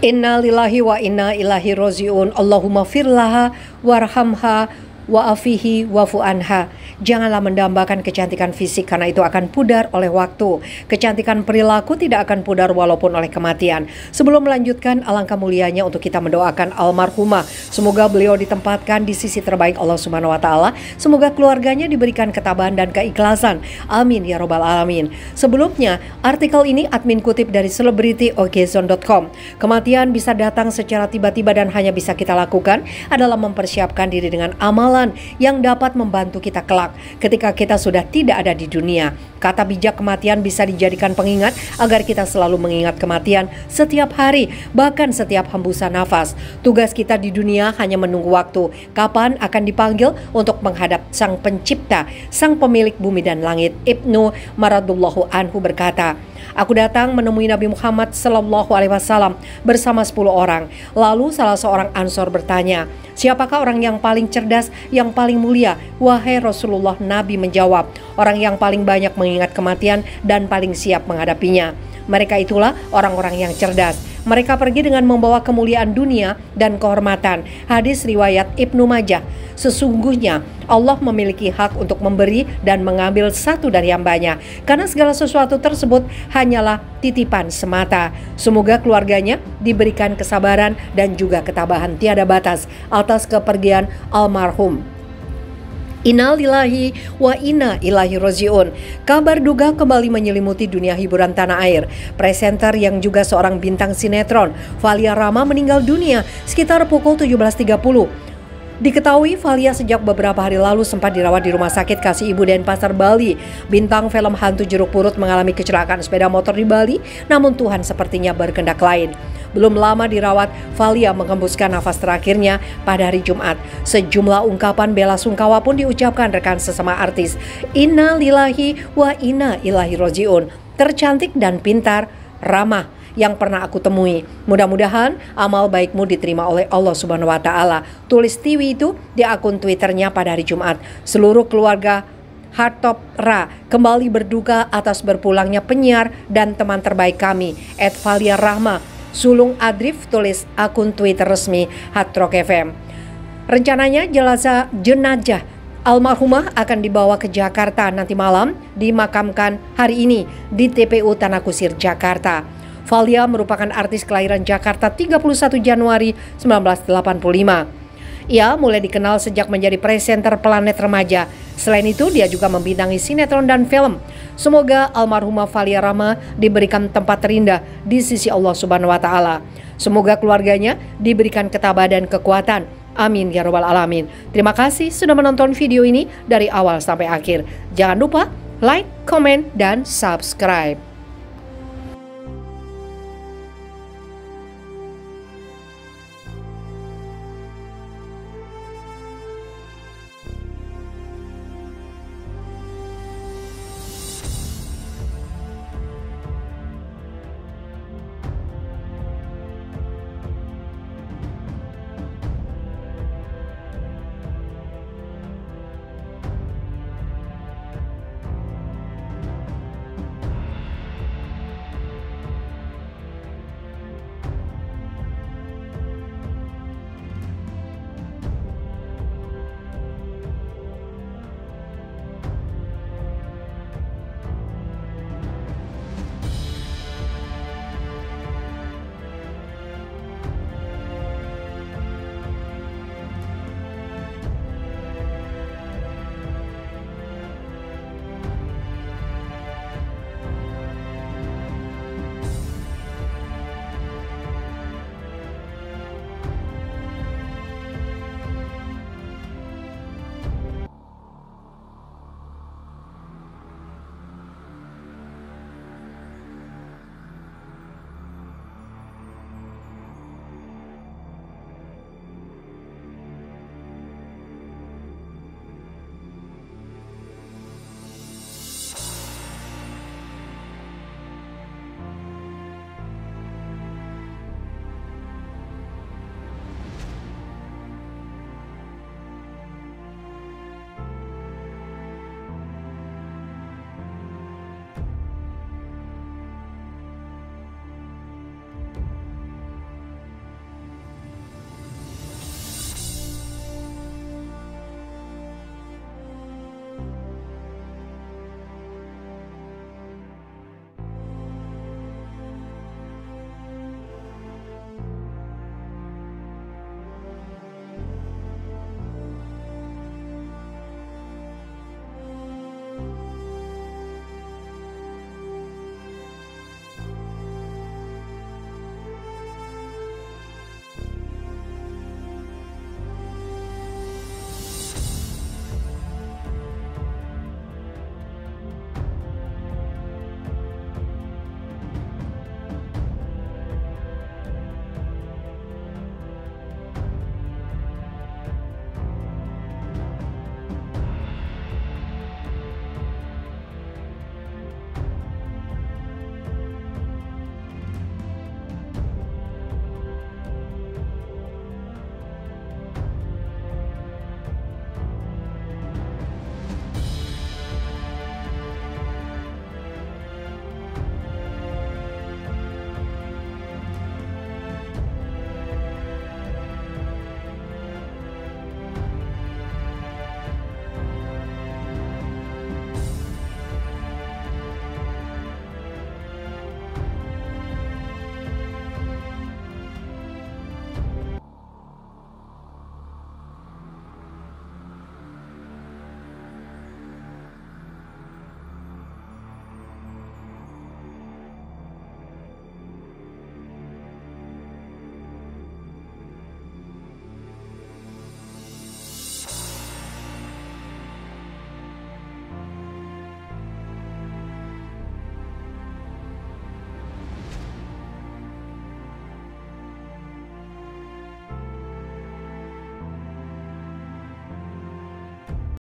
Inna lillahi wa inna ilaihi roji'un. Allahumma firlaha warhamha wa'afihi wa'fu anha. Janganlah mendambakan kecantikan fisik karena itu akan pudar oleh waktu. Kecantikan perilaku tidak akan pudar walaupun oleh kematian. Sebelum melanjutkan, alangkah mulianya untuk kita mendoakan almarhumah. Semoga beliau ditempatkan di sisi terbaik Allah Subhanahu wa taala. Semoga keluarganya diberikan ketabahan dan keikhlasan. Amin ya robbal alamin. Sebelumnya, artikel ini admin kutip dari celebrityokzone.com. Kematian bisa datang secara tiba-tiba dan hanya bisa kita lakukan adalah mempersiapkan diri dengan amalan yang dapat membantu kita kelak ketika kita sudah tidak ada di dunia. Kata bijak kematian bisa dijadikan pengingat agar kita selalu mengingat kematian setiap hari, bahkan setiap hembusan nafas. Tugas kita di dunia hanya menunggu waktu kapan akan dipanggil untuk menghadap Sang Pencipta, Sang Pemilik bumi dan langit. Ibnu Maradullahu anhu berkata, "Aku datang menemui Nabi Muhammad SAW bersama 10 orang. Lalu salah seorang Ansor bertanya, 'Siapakah orang yang paling cerdas, yang paling mulia?' 'Wahai Rasulullah,' Nabi menjawab, 'orang yang paling banyak mengingat kematian dan paling siap menghadapinya.' Mereka itulah orang-orang yang cerdas. Mereka pergi dengan membawa kemuliaan dunia dan kehormatan." Hadis riwayat Ibnu Majah. Sesungguhnya Allah memiliki hak untuk memberi dan mengambil satu dari hambanya, karena segala sesuatu tersebut hanyalah titipan semata. Semoga keluarganya diberikan kesabaran dan juga ketabahan tiada batas atas kepergian almarhum. Inna lillahi wa inna ilaihi roji'un. Kabar duka kembali menyelimuti dunia hiburan tanah air. Presenter yang juga seorang bintang sinetron, Valia Rahma, meninggal dunia sekitar pukul 17.30. Diketahui Valia sejak beberapa hari lalu sempat dirawat di Rumah Sakit Kasih Ibu Denpasar, Bali. Bintang film hantu jeruk purut mengalami kecelakaan sepeda motor di Bali, namun Tuhan sepertinya berkehendak lain. Belum lama dirawat, Valia menghembuskan nafas terakhirnya pada hari Jumat. Sejumlah ungkapan bela sungkawa pun diucapkan rekan sesama artis. Inna lillahi wa inna ilaihi roji'un. Tercantik dan pintar, ramah yang pernah aku temui. Mudah-mudahan amal baikmu diterima oleh Allah Subhanahu wa taala. Tulis Tiwi itu di akun Twitternya pada hari Jumat. Seluruh keluarga Hartop Ra kembali berduka atas berpulangnya penyiar dan teman terbaik kami, @Valia Rahma. Sulung Adrif tulis akun Twitter resmi Hard Rock FM. Rencananya jenazah almarhumah akan dibawa ke Jakarta nanti malam, dimakamkan hari ini di TPU Tanah Kusir, Jakarta. Valia merupakan artis kelahiran Jakarta 31 Januari 1985. Ia mulai dikenal sejak menjadi presenter Planet Remaja. Selain itu, dia juga membintangi sinetron dan film. Semoga almarhumah Valia Rahma diberikan tempat terindah di sisi Allah Subhanahu wa taala. Semoga keluarganya diberikan ketabahan dan kekuatan. Amin ya robbal alamin. Terima kasih sudah menonton video ini dari awal sampai akhir. Jangan lupa like, komen, dan subscribe.